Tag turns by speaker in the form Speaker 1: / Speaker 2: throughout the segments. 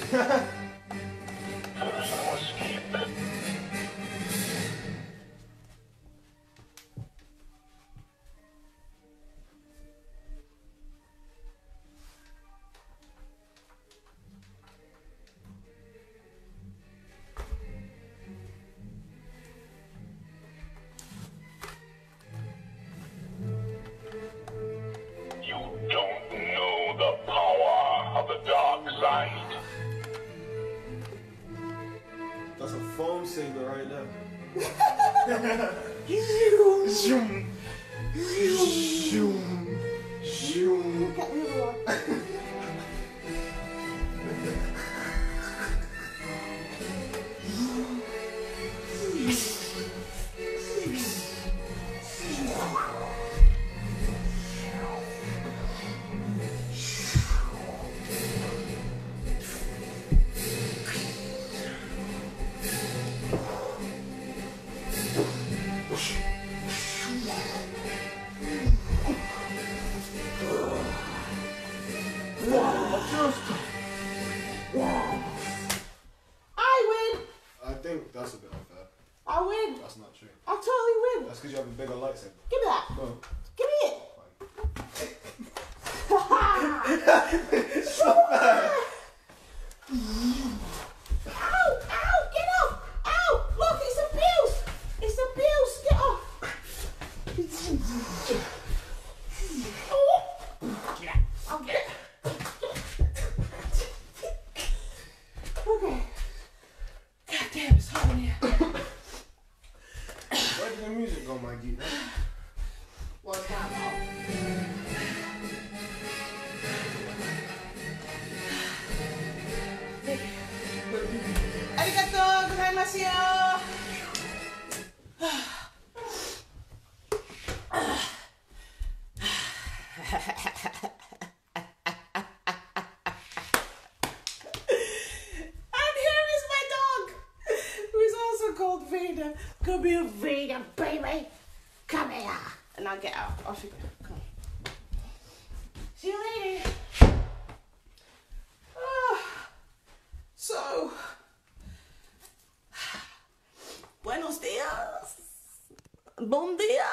Speaker 1: That's a foam saver right there.
Speaker 2: Look at the other one.
Speaker 1: I think that's a bit unfair.
Speaker 2: I win.
Speaker 1: That's not true.
Speaker 2: I totally win.
Speaker 1: That's because you have a bigger lightsaber.
Speaker 2: Give me that.
Speaker 1: No.
Speaker 2: Give me it. Ow! Ow! Get off! Ow! Look, it's abuse! It's abuse! Get off! I'll get it. Okay. God damn, it's hot in here.
Speaker 1: Where did the music go, Maggie?
Speaker 2: What's that about? Arigato gozaimasu yo. And here is my dog, who is also called Vader. Come here, Vader, baby. Come here. And I'll get out. Off you go. Come on. See you later. So, buenos dias. Bon dia.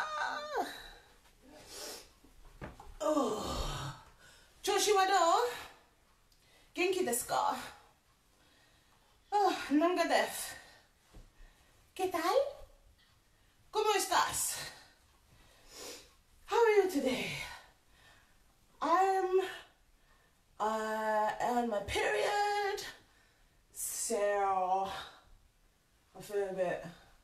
Speaker 2: Oh. Choshi wa do? Genki desu ka? Oh, nanga desu. ¿Qué tal? ¿Cómo estás? How are you today? I'm on my period, so I feel a bit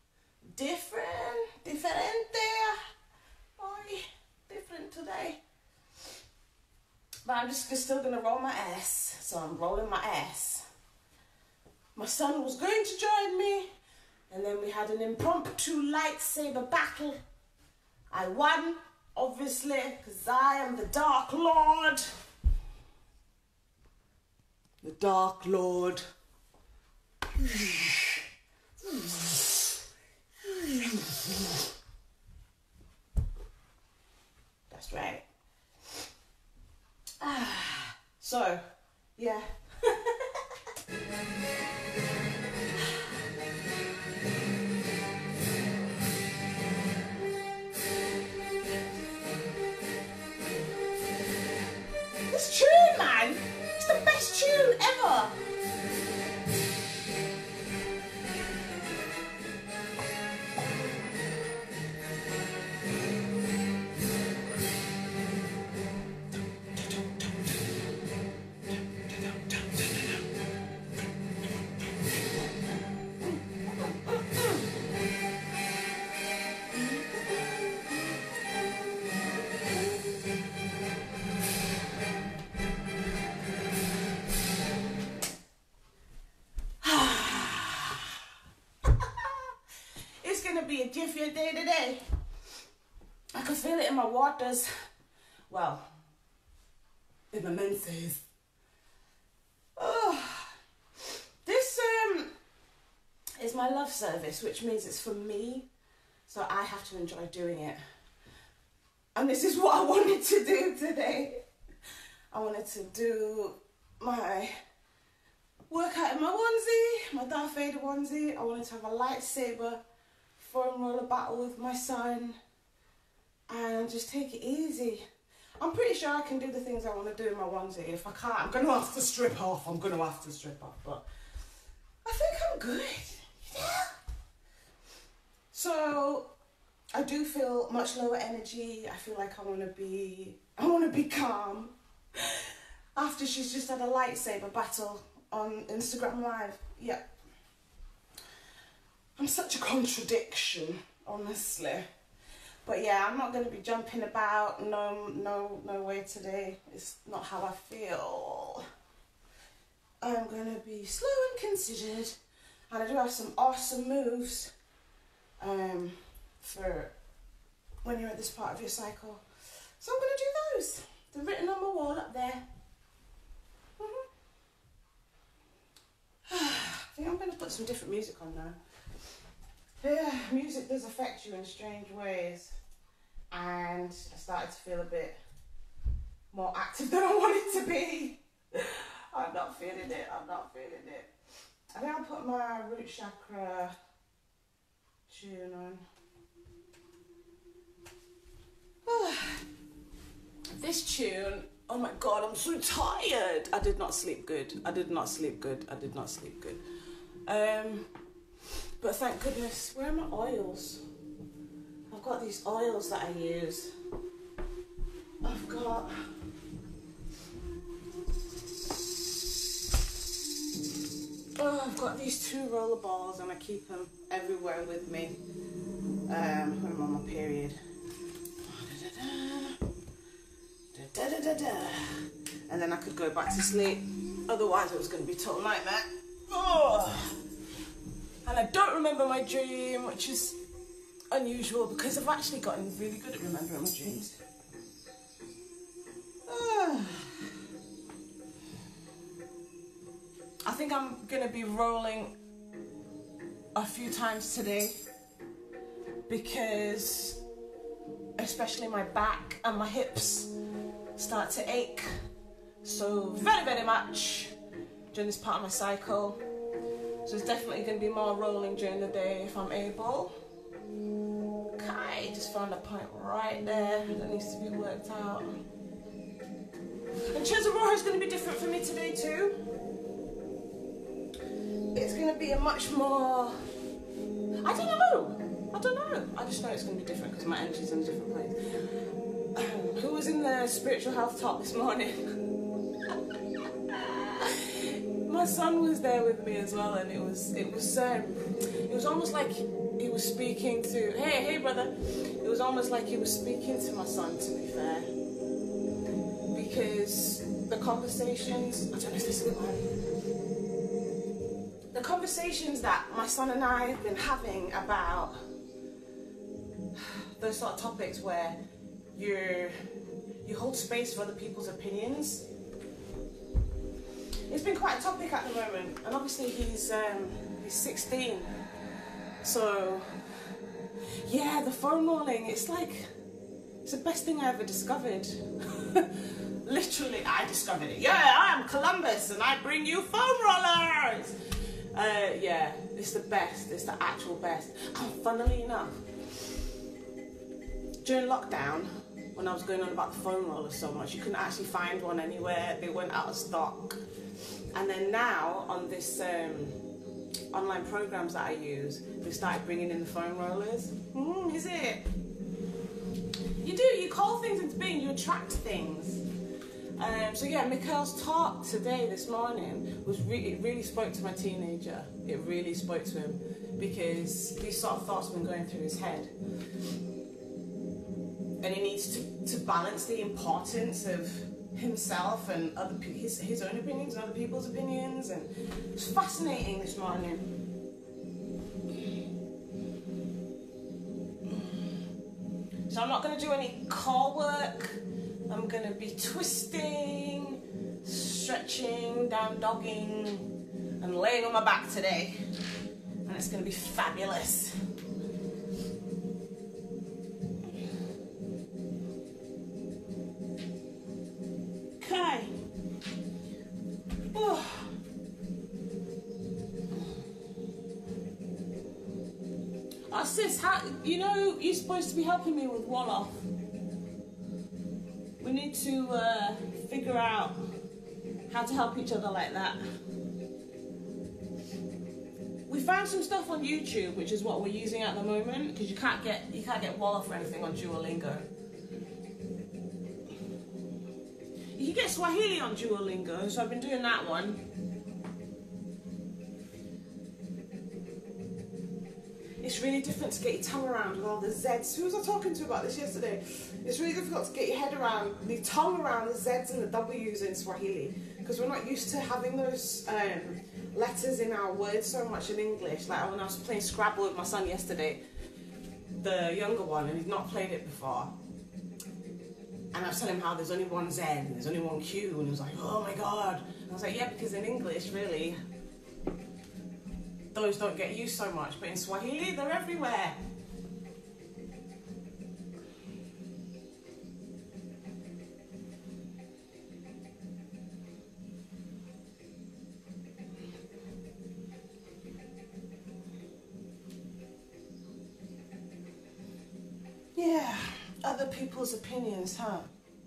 Speaker 2: diferente, different today. But I'm just still gonna roll my ass, so I'm rolling my ass. My son was going to join me, and then we had an impromptu lightsaber battle. I won, obviously, because I am the Dark Lord. The Dark Lord. That's right. So, yeah. This tune, man, it's the best tune ever. Be a different day today. I can feel it in my waters. Well, in my menses. Oh, this is my love service, which means it's for me, so I have to enjoy doing it. And this is what I wanted to do today. I wanted to do my work out in my onesie, my Darth Vader onesie. I wanted to have a lightsaber foam roller battle with my son and just take it easy. I'm pretty sure I can do the things I want to do in my onesie. If I can't, I'm going to have to strip off. But I think I'm good. Yeah. So I do feel much lower energy. I feel like I want to be calm. After she's just had a lightsaber battle on Instagram Live. Yeah. I'm such a contradiction, honestly. But yeah, I'm not going to be jumping about. No way today. It's not how I feel. I'm going to be slow and considered. And I do have some awesome moves for when you're at this part of your cycle. So I'm going to do those. They're written on my wall up there. I think I'm going to put some different music on now. Yeah, music does affect you in strange ways. And I started to feel a bit more active than I wanted to be. I'm not feeling it. I think I'll put my root chakra tune on. This tune, oh my God, I'm so tired. I did not sleep good. But thank goodness, where are my oils? I've got these oils that I use. I've got these 2 roller balls and I keep them everywhere with me when I'm on my period. And then I could go back to sleep. Otherwise it was going to be a total nightmare. Oh. And I don't remember my dream, which is unusual because I've actually gotten really good at remembering my dreams. I think I'm going to be rolling a few times today because especially my back and my hips start to ache so very much during this part of my cycle. So it's definitely going to be more rolling during the day if I'm able. Okay, just found a point right there that needs to be worked out. And Chaz Aurora is going to be different for me today too. It's going to be a much more... I don't know. I just know it's going to be different because my energy's in a different place. Who was in the spiritual health talk this morning? My son was there with me as well, and it was almost like he was speaking to, hey brother. It was almost like he was speaking to my son, to be fair, because the conversations, I don't know if this is good one. The conversations that my son and I have been having about those sort of topics where you hold space for other people's opinions. It's been quite a topic at the moment, and obviously he's 16, so yeah, the foam rolling, it's the best thing I ever discovered. Literally, I discovered it. Yeah, I am Columbus, and I bring you foam rollers. Yeah, it's the best. It's the actual best. And funnily enough, during lockdown, when I was going on about the foam rollers so much, you couldn't actually find one anywhere. They went out of stock. And then now, on this online programs that I use, they started bringing in the foam rollers. Is it? You do, you call things into being, you attract things. So yeah, Mikhail's talk today, this morning, it really spoke to my teenager. It really spoke to him, because these sort of thoughts have been going through his head. And he needs to balance the importance of himself and his own opinions and other people's opinions, and it's fascinating this morning. So I'm not going to do any core work. I'm going to be twisting, stretching, down dogging, and laying on my back today, and it's going to be fabulous. Sis, how, you know, you're supposed to be helping me with Wolof. We need to figure out how to help each other like that. We found some stuff on YouTube, which is what we're using at the moment, because you can't get Wolof or anything on Duolingo. You can get Swahili on Duolingo, so I've been doing that one. It's really different to get your tongue around with all the Zs. Who was I talking to about this yesterday? It's really difficult to get your head around, the tongue around the Zs and the Ws in Swahili, because we're not used to having those letters in our words so much in English. Like when I was playing Scrabble with my son yesterday, the younger one, and he'd not played it before. And I was telling him how there's only one Z and there's only one Q, and he was like, oh my God. And I was like, yeah, because in English, really, those don't get used so much, but in Swahili, they're everywhere. Yeah, other people's opinions, huh?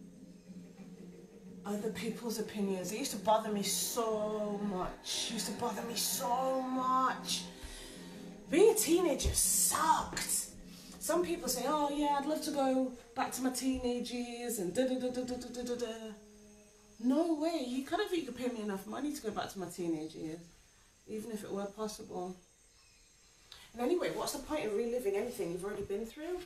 Speaker 2: Other people's opinions. It used to bother me so much. It used to bother me so much. Being a teenager sucked. Some people say, oh yeah, I'd love to go back to my teenage years and da-da-da-da-da-da-da-da. No way. You could pay me enough money to go back to my teenage years, even if it were possible. And anyway, what's the point of reliving anything you've already been through?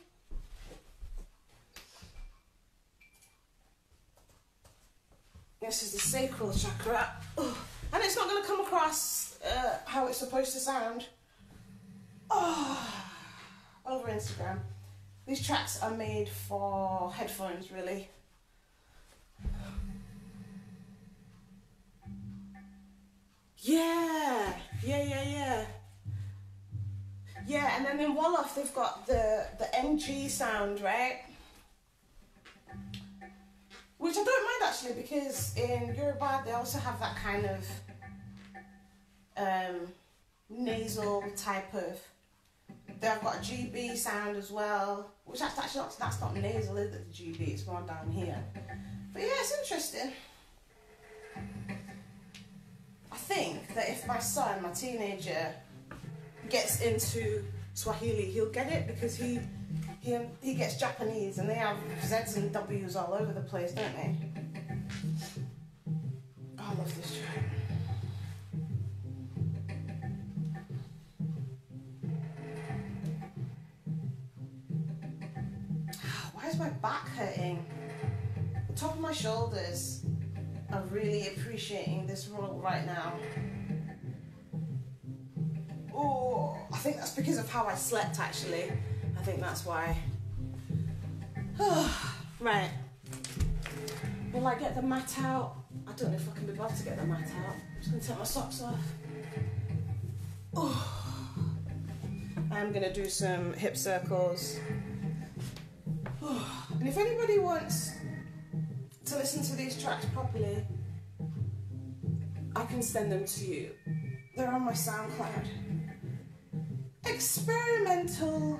Speaker 2: This is the sacral chakra. Ugh. And it's not going to come across how it's supposed to sound. Oh, over Instagram. These tracks are made for headphones, really. Yeah. Yeah, and then in Wolof they've got the NG sound, right? Which I don't mind actually, because in Yoruba they also have that kind of nasal type of. They've got a GB sound as well, which that's not nasal, is it? The GB, it's more down here. But yeah, it's interesting. I think that if my son, my teenager, gets into Swahili, he'll get it, because he gets Japanese and they have Z's and W's all over the place, don't they? Oh, I love this track. Why is my back hurting? The top of my shoulders are really appreciating this roll right now. Oh, I think that's because of how I slept actually. I think that's why. Right. Will I get the mat out? I don't know if I can be bothered to get the mat out. I'm just going to take my socks off. Oh. I'm going to do some hip circles. Oh. And if anybody wants to listen to these tracks properly, I can send them to you. They're on my SoundCloud. Experimental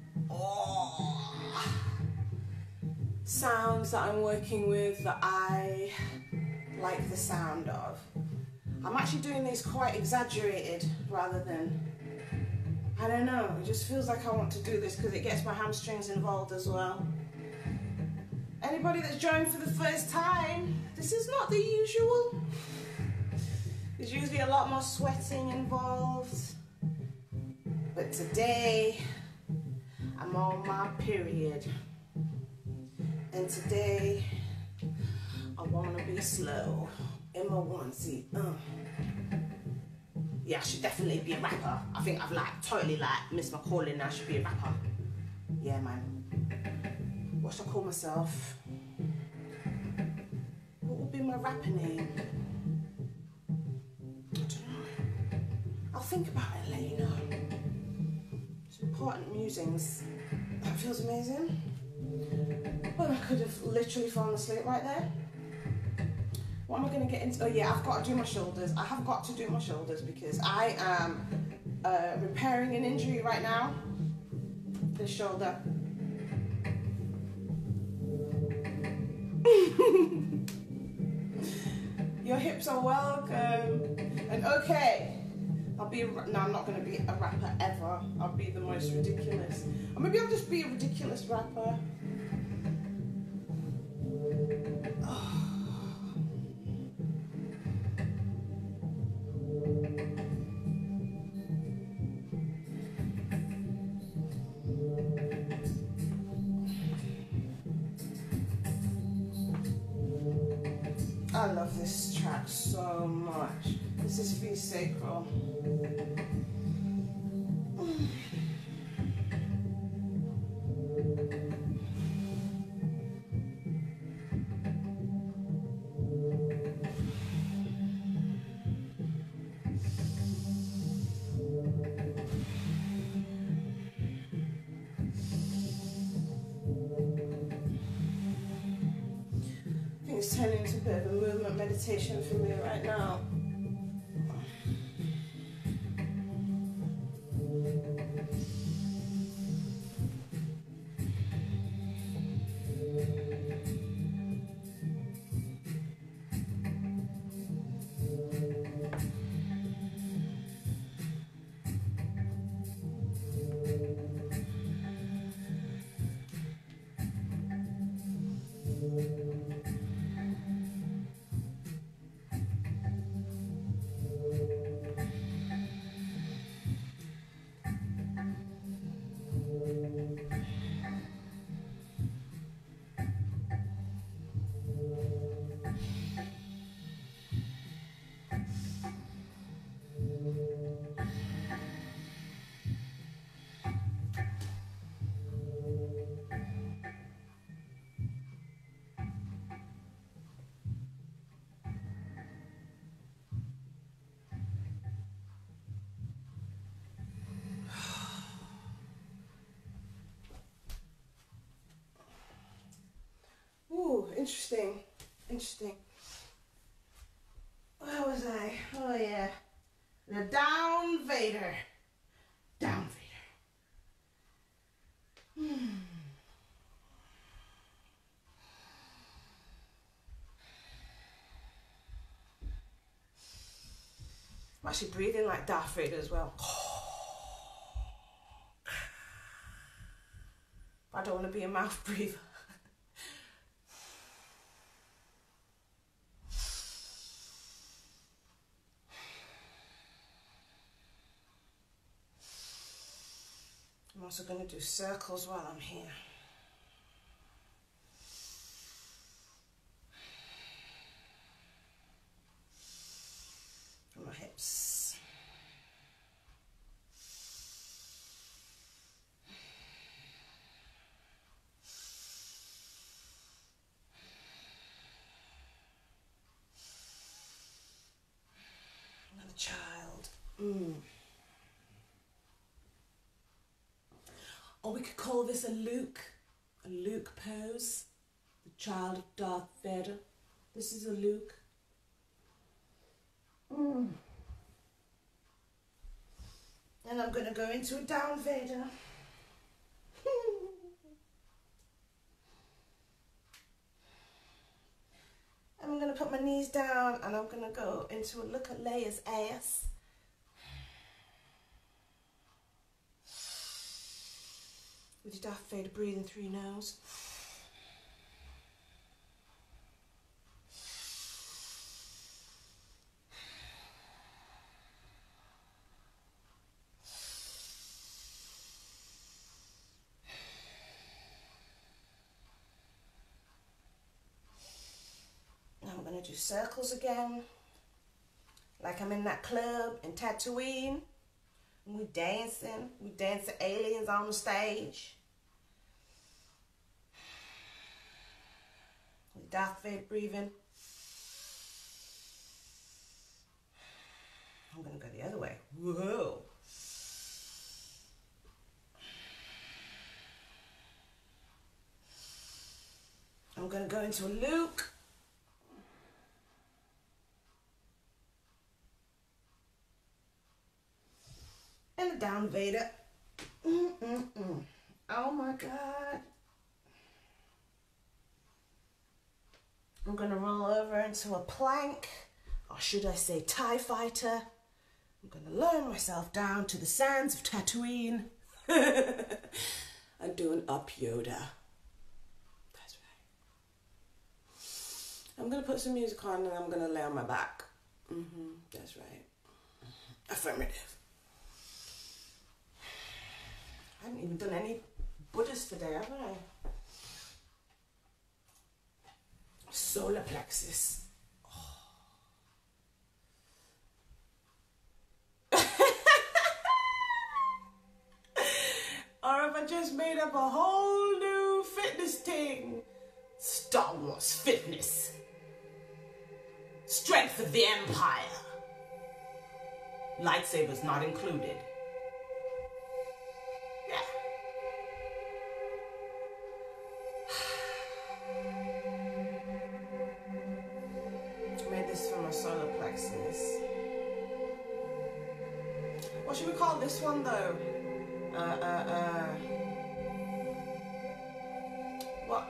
Speaker 2: sounds that I'm working with that I like the sound of. I'm actually doing these quite exaggerated rather than, I don't know, it just feels like I want to do this because it gets my hamstrings involved as well. Anybody that's joined for the first time, this is not the usual. There's usually a lot more sweating involved. But today, I'm on my period. And today, I want to be slow in my onesie. Yeah, I should definitely be a rapper. I think I've totally missed my calling now. I should be a rapper. Yeah, man. What should I call myself? What would be my rapper name? I don't know. I'll think about it and let you know. Important musings. That feels amazing. Well, I could have literally fallen asleep right there. What am I going to get into? Oh yeah, I've got to do my shoulders. I have got to do my shoulders because I am repairing an injury right now. the shoulder. Your hips are welcome. And okay, no, I'm not going to be a rapper ever. I'll be the most ridiculous. Or maybe I'll just be a ridiculous rapper. I love this track so much. This is V Sacral. It's turning into a bit of a movement meditation for me right now. Ooh, interesting. Interesting. Where was I? Oh yeah. The Down Vader. Down Vader. I'm actually breathing like Darth Vader as well. I don't want to be a mouth breather. I'm also going to do circles while I'm here. For my hips. Another child. Or we could call this a Luke pose. The child of Darth Vader. This is a Luke. And I'm going to go into a Down Vader. I'm going to put my knees down and I'm going to go into a look at Leia's ass. With your Darth Vader breathing through your nose. Now I'm going to do circles again. Like I'm in that club in Tatooine. And we dancing aliens on the stage. With Darth Vader breathing. I'm gonna go the other way. Whoa. I'm gonna go into a Luke. And a Down Vader. Oh my God. I'm gonna roll over into a plank, or should I say TIE fighter. I'm gonna lower myself down to the sands of Tatooine and do an up Yoda. That's right. I'm gonna put some music on and I'm gonna lay on my back. That's right. Affirmative. I haven't even done any Buddhist today, have I? Solar plexus. Or have I just made up a whole new fitness thing? Star Wars fitness. Strength of the Empire. Lightsabers not included. Yeah. I made this from a solar plexus. What should we call this one though? What?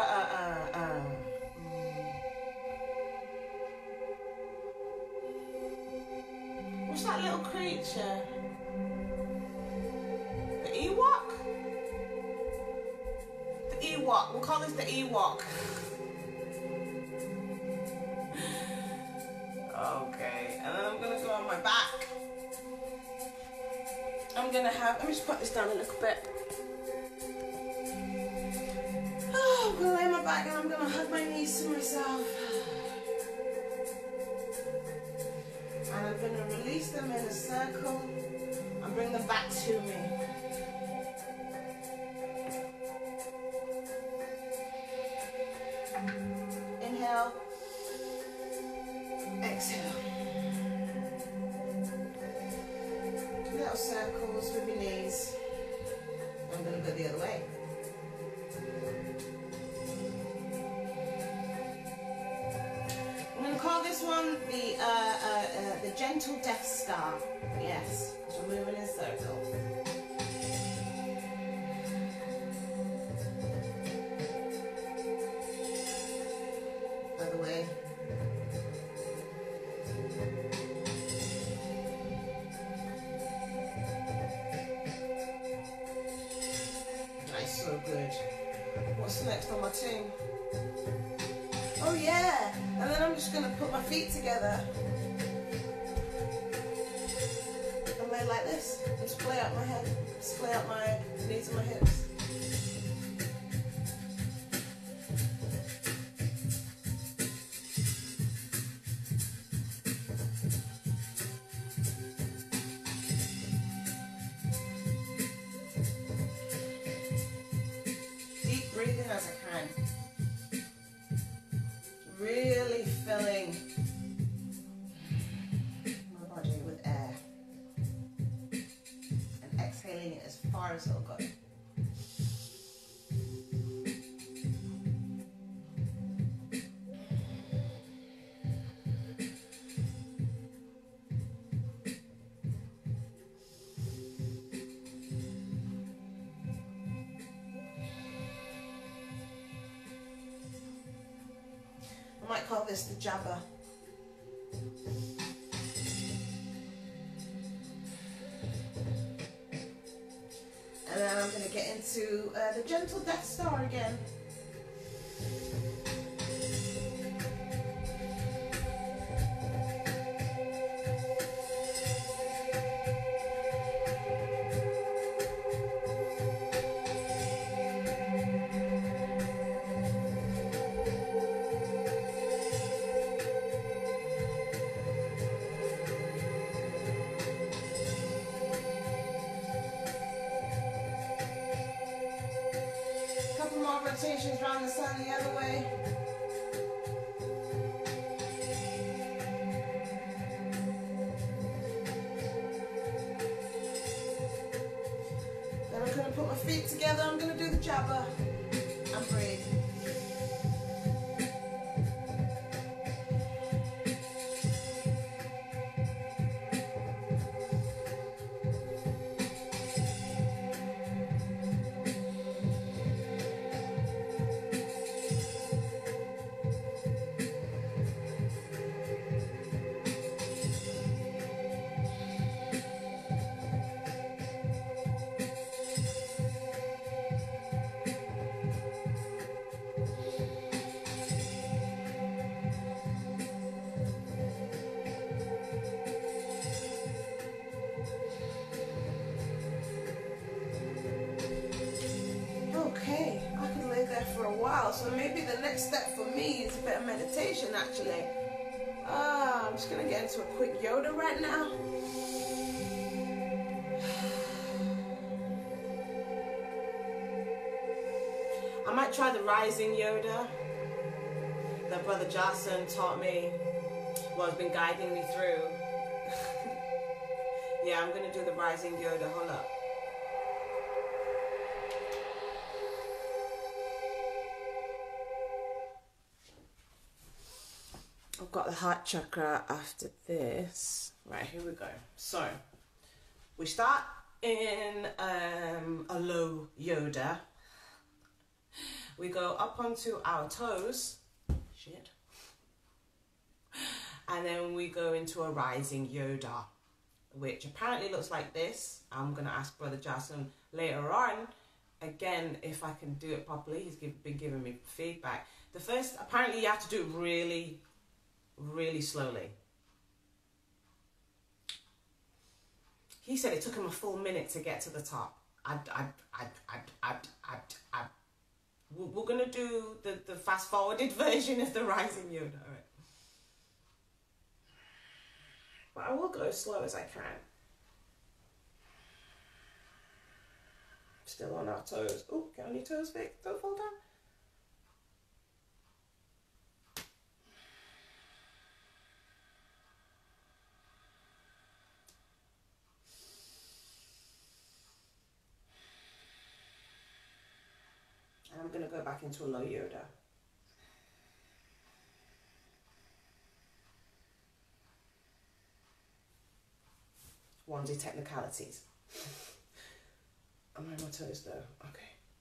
Speaker 2: What's that little creature? The Ewok? The Ewok. We'll call this the Ewok. Okay, and then I'm gonna go on my back. Let me just put this down a little bit. Oh, I'm gonna lay on my back and I'm gonna hug my knees to myself. And I'm gonna release them in a circle and bring them back to me. Inhale. Exhale. Little circles with your knees. I'm going to go the other way. I'm going to call this one the Gentle Death Star. Yes, we're moving in circles. Other way. So good. What's next on my team? Oh yeah, and then I'm just going to put my feet together and lay like this and splay out my head, splay out my knees and my hips. Breathing as I can. Really filling my body with air. And exhaling it as far as it'll go. I might call this the Jabba. And then I'm going to get into the Gentle Death Star again. Rotations around the sun the other way. Then I'm going to put my feet together. I'm going to do the Jabba and breathe. for a while, so maybe the next step for me is a bit of meditation actually. I'm just gonna get into a quick Yoda right now. I might try the rising Yoda that Brother Jason taught me, well, has been guiding me through. Yeah, I'm gonna do the rising Yoda. Hold up. I've got the heart chakra after this. Right, here we go. So, we start in a low Yoda. We go up onto our toes. Shit. And then we go into a rising Yoda, which apparently looks like this. I'm going to ask Brother Jason later on, again, if I can do it properly. He's been giving me feedback. The first, apparently you have to do it really, really slowly. He said it took him a full minute to get to the top. We're going to do the fast forwarded version of the rising Yoda. All right. But I will go as slow as I can. Still on our toes. Oh, get on your toes, Vic. Don't fall down. And I'm going to go back into a low Yoda. Onesie technicalities. I'm on my toes though. Okay.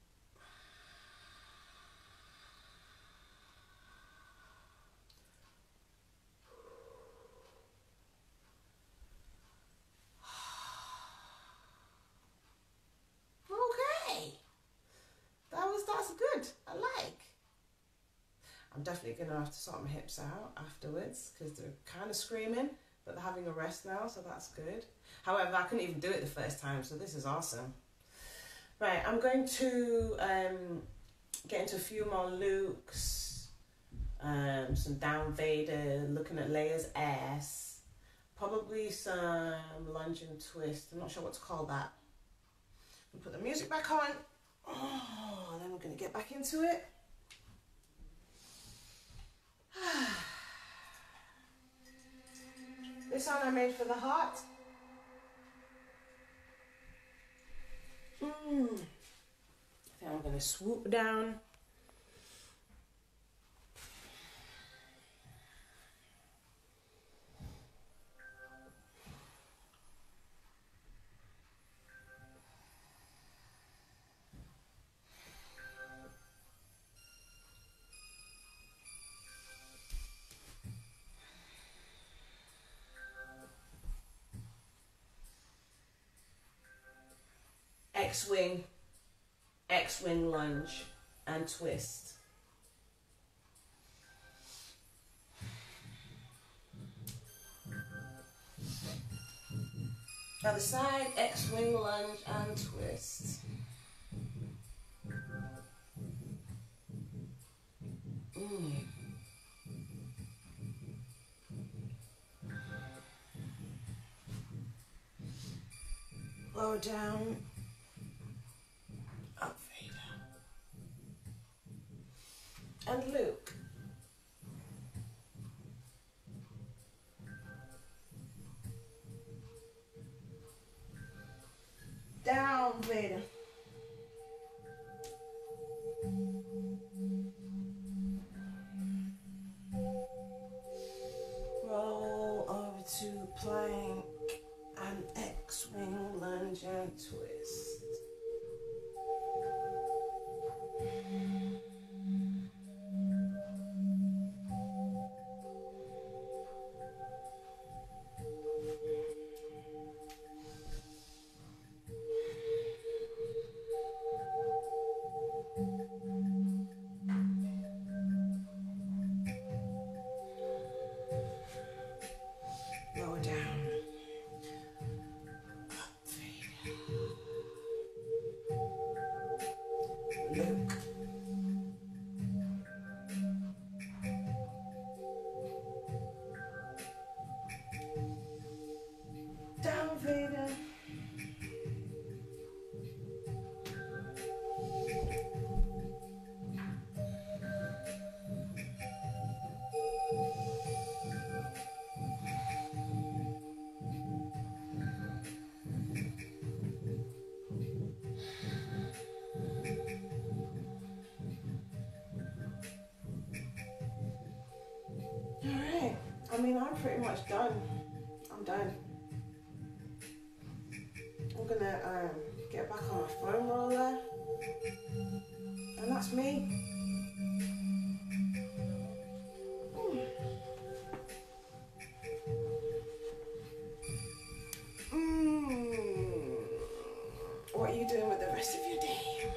Speaker 2: Okay. That's good. I like. I'm definitely gonna have to sort my hips out afterwards because they're kind of screaming, but they're having a rest now, so that's good. However, I couldn't even do it the first time, so this is awesome. Right, I'm going to get into a few more Lukes, some down Vader, looking at Leia's ass, probably some lunge and twist. I'm not sure what to call that. I'll put the music back on. Oh, and then we're going to get back into it. This one I made for the heart. I think I'm going to swoop down. X-wing lunge and twist. Other side, X-wing lunge and twist. Lower down. Up Vader. And Luke. Down Vader. Roll over to plank and X-wing lunge and twist. Lower down. Luke. pretty much done. I'm done. I'm gonna get back on my foam roller, and that's me. What are you doing with the rest of your day?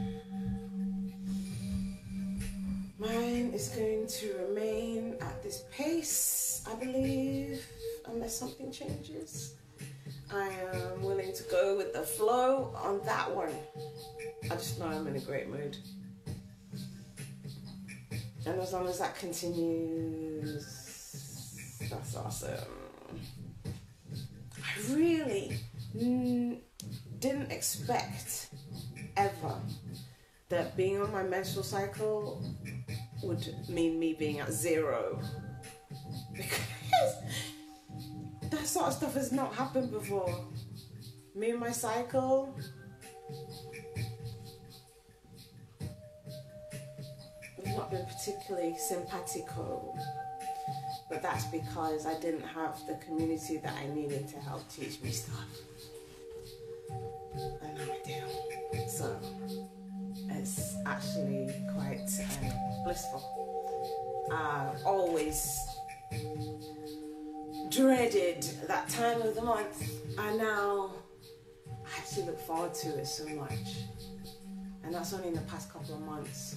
Speaker 2: Mine is going to remain at this pace, I believe, unless something changes. I am willing to go with the flow on that one. I just know I'm in a great mood. And as long as that continues, that's awesome. I really didn't expect ever that being on my menstrual cycle would mean me being at 0. Because that sort of stuff has not happened before. Me and my cycle. I've not been particularly simpatico. But that's because I didn't have the community that I needed to help teach me stuff. And now I do. So it's actually quite blissful. I've always dreaded that time of the month, and now I actually look forward to it so much. And that's only in the past couple of months.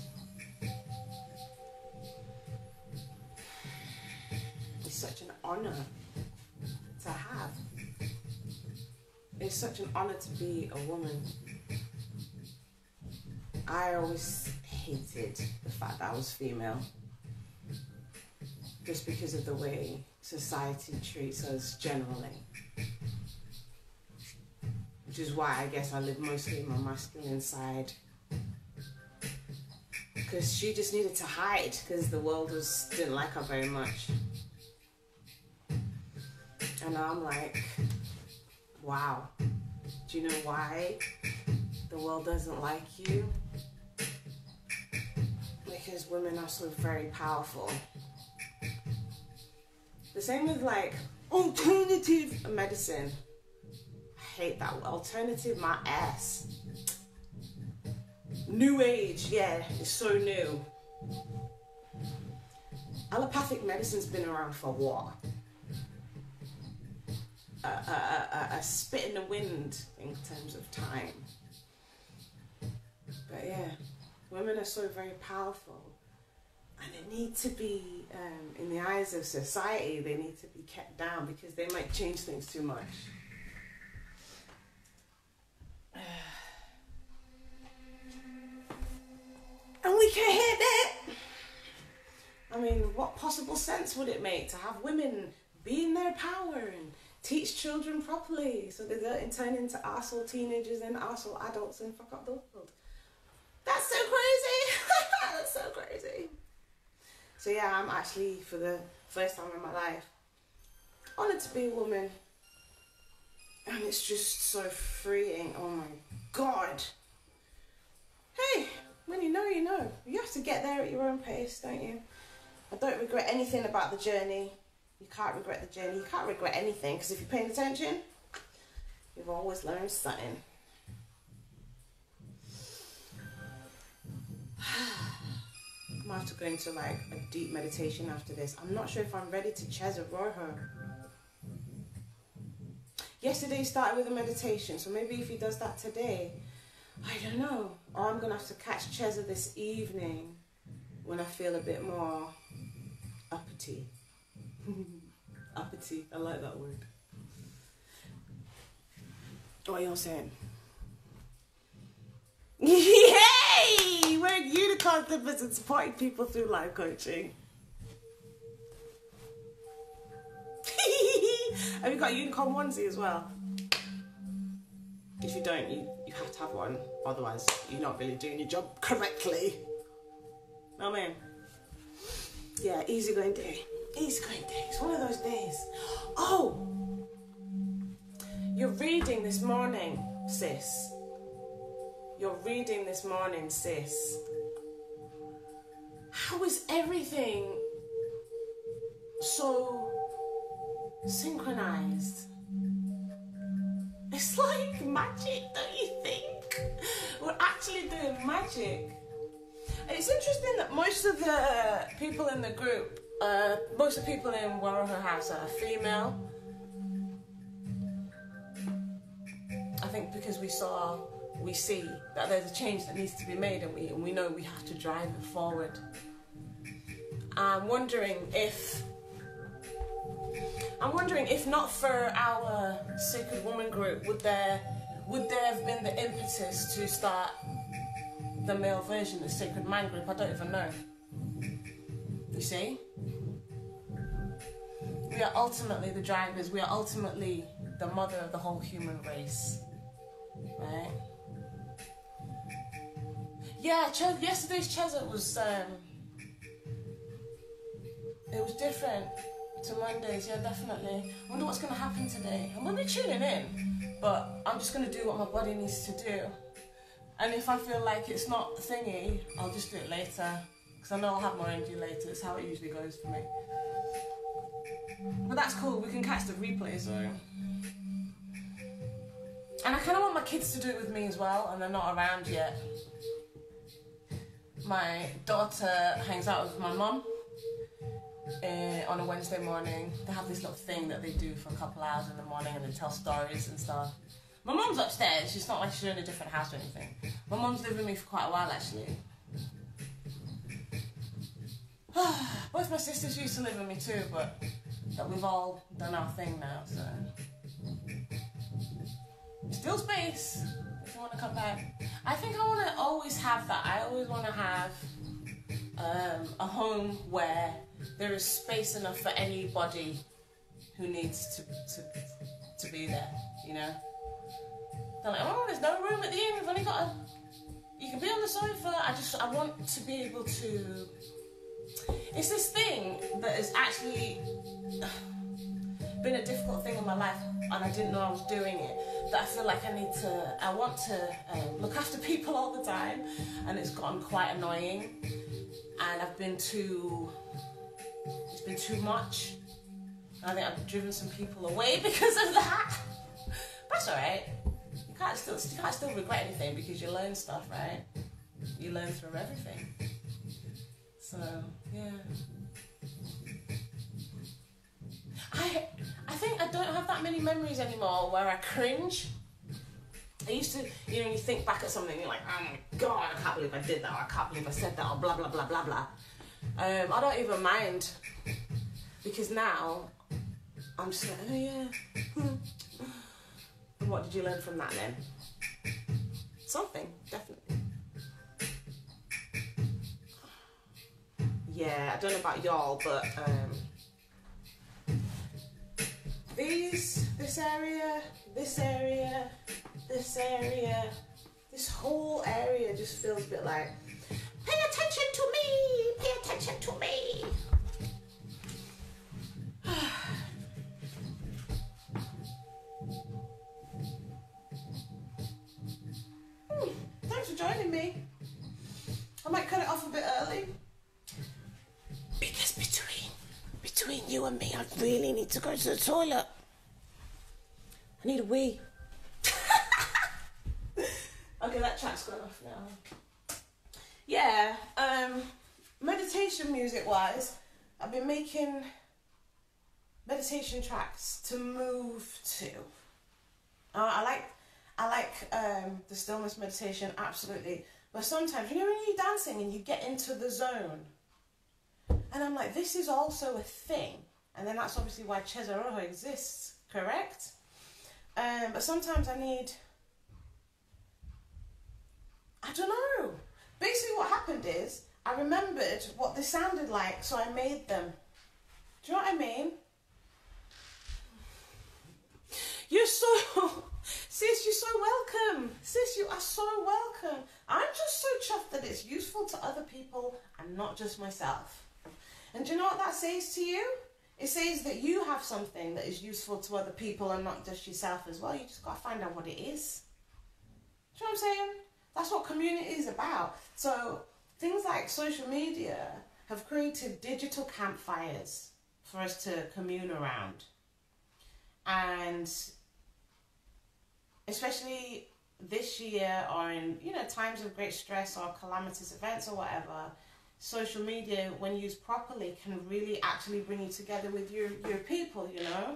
Speaker 2: It's such an honor to have. It's such an honor to be a woman. I always hated the fact that I was female, just because of the way society treats us generally. Which is why I guess I live mostly in my masculine side. Because she just needed to hide, because the world didn't like her very much. And I'm like, wow, do you know why the world doesn't like you? Because women are so very powerful. The same with like alternative medicine. I hate that word. Alternative, my ass. New age, yeah, it's so new. Allopathic medicine's been around for what? A spit in the wind in terms of time. But yeah, women are so very powerful, and they need to be, in the eyes of society, they need to be kept down because they might change things too much. And we can hit it. I mean, what possible sense would it make to have women be in their power and teach children properly so they don't turn into arsehole teenagers and arsehole adults and fuck up the world? That's so crazy. That's so crazy. So yeah, I'm actually, for the first time in my life, honoured to be a woman. And it's just so freeing. Oh my God. Hey, when you know, you know. You have to get there at your own pace, don't you? I don't regret anything about the journey. You can't regret the journey. You can't regret anything, because if you're paying attention, you've always learned something. I might have to go into like a deep meditation after this. I'm not sure if I'm ready to Cheza Rojo. Yesterday started with a meditation, so maybe if he does that today, I don't know. Or I'm going to have to catch Cheza this evening when I feel a bit more uppity. Uppity, I like that word. What are you all saying? Yay! We're unicorn flippers and supporting people through life coaching. Have you got a unicorn onesie as well? If you don't, you have to have one. Otherwise, you're not really doing your job correctly. Know what I mean? Yeah, easy going day. Easy going day. It's one of those days. Oh! You're reading this morning, sis. You're reading this morning, sis. How is everything so synchronized. It's like magic, don't you think? We're actually doing magic. It's interesting that most of the people in the group, most of the people in Waroha House are female. I think because we see that there's a change that needs to be made, and we know we have to drive it forward. I'm wondering if not for our Sacred Woman group, would there have been the impetus to start the male version of the Sacred Man group? I don't even know. You see? We are ultimately the drivers. We are ultimately the mother of the whole human race. Right? Yeah, yesterday's Cheza was it was different to Mondays. Yeah, definitely. I wonder what's going to happen today. I'm going to be tuning in, but I'm just going to do what my body needs to do. And if I feel like it's not thingy, I'll just do it later, because I know I'll have more energy later. It's how it usually goes for me. But that's cool. We can catch the replay, so. And I kind of want my kids to do it with me as well, and they're not around yet. My daughter hangs out with my mum on a Wednesday morning. They have this little thing that they do for a couple hours in the morning, and they tell stories and stuff. My mum's upstairs. She's not like she's in a different house or anything. My mum's lived with me for quite a while, actually. Both my sisters used to live with me too, but that we've all done our thing now, so. Still space if you want to come back. I think I want to always have that. I always want to have a home where there is space enough for anybody who needs to be there, you know? They're like, oh, there's no room at the inn, we've only got you can be on the sofa. I want to be able to, it's this thing that has actually been a difficult thing in my life, and I didn't know I was doing it, that I feel like I want to look after people all the time, and it's gotten quite annoying, and it's been too much. I think I've driven some people away because of that. That's alright. You can't still regret anything, because you learn stuff, right? You learn through everything. So, yeah. I think I don't have that many memories anymore where I cringe. I used to, you know, you think back at something, you're like, oh my God, I can't believe I did that, or I can't believe I said that, or blah, blah, blah, blah, blah. I don't even mind, because now I'm just like, oh yeah. And what did you learn from that then? Something, definitely. Yeah, I don't know about y'all, but this area, this whole area just feels a bit like, pay attention to me, pay attention to me. Thanks for joining me. I might cut it off a bit early, because between you and me, I really need to go to the toilet. I need a wee. Okay, that track's gone off now. Yeah, meditation music wise, I've been making meditation tracks to move to. I like the stillness meditation, absolutely. But sometimes, you know, when you're dancing and you get into the zone, and I'm like, this is also a thing. And then that's obviously why Cheza Rojo exists, correct? But sometimes I don't know. Basically what happened is, I remembered what they sounded like, so I made them. Do you know what I mean? You're so... Sis, you're so welcome. Sis, you are so welcome. I'm just so chuffed that it's useful to other people and not just myself. And do you know what that says to you? It says that you have something that is useful to other people and not just yourself as well. You just got to find out what it is. Do you know what I'm saying? That's what community is about. So things like social media have created digital campfires for us to commune around. And especially this year, or in, you know, times of great stress or calamitous events or whatever, social media, when used properly, can really actually bring you together with your people, you know.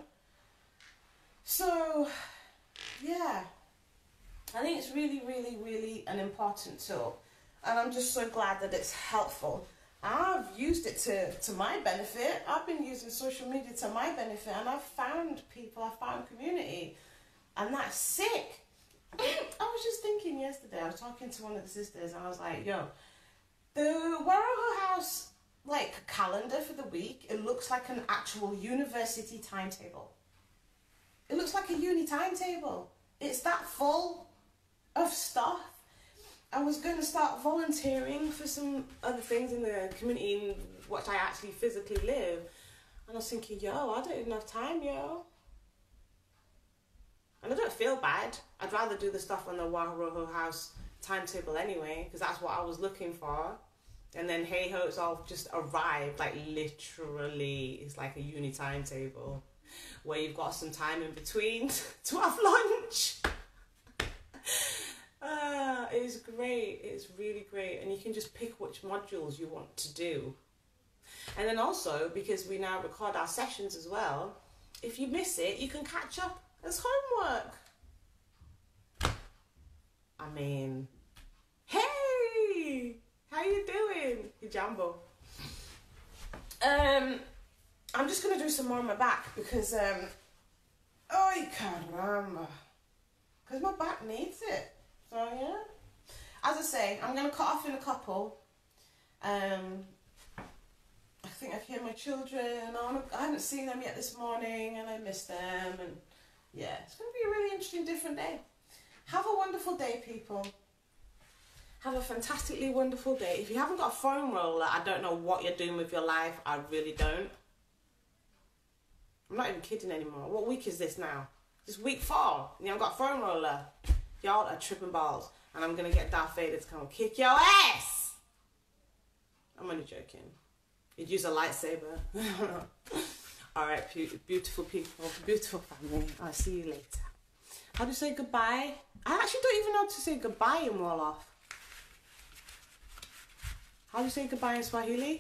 Speaker 2: So yeah, I think it's really, really, really an important tool, and I'm just so glad that it's helpful. I've used it to my benefit. I've been using social media to my benefit, and I've found people, I've found community, and that's sick. I was just thinking yesterday, I was talking to one of the sisters, and I was like, yo, the Waraho House, like, calendar for the week, it looks like an actual university timetable. It looks like a uni timetable. It's that full of stuff. I was going to start volunteering for some other things in the community in which I actually physically live. And I was thinking, yo, I don't even have time, yo. And I don't feel bad. I'd rather do the stuff on the Waraho House timetable anyway, because that's what I was looking for. And then, hey ho, it's all just arrived. Like, literally, it's like a uni timetable where you've got some time in between to have lunch. It's great. It's really great. And you can just pick which modules you want to do. And then also, because we now record our sessions as well, if you miss it, you can catch up as homework. I mean, hey, how you doing, Jambo? I'm just gonna do some more on my back because ay caramba, because my back needs it. So yeah, as I say, I'm gonna cut off in a couple. I think I hear my children. I haven't seen them yet this morning, and I miss them. And yeah, it's gonna be a really interesting, different day. Have a wonderful day, people. Have a fantastically wonderful day. If you haven't got a foam roller, I don't know what you're doing with your life. I really don't. I'm not even kidding anymore. What week is this now? This week 4. And you haven't got a foam roller. Y'all are tripping balls. And I'm going to get Darth Vader to come and kick your ass. I'm only joking. You'd use a lightsaber. Alright, beautiful people. Beautiful family. I'll see you later. How do you say goodbye? I actually don't even know how to say goodbye in Wolof. How do you say goodbye in Swahili?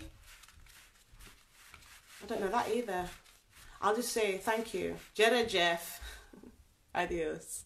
Speaker 2: I don't know that either. I'll just say thank you. Jere Jeff. Adios.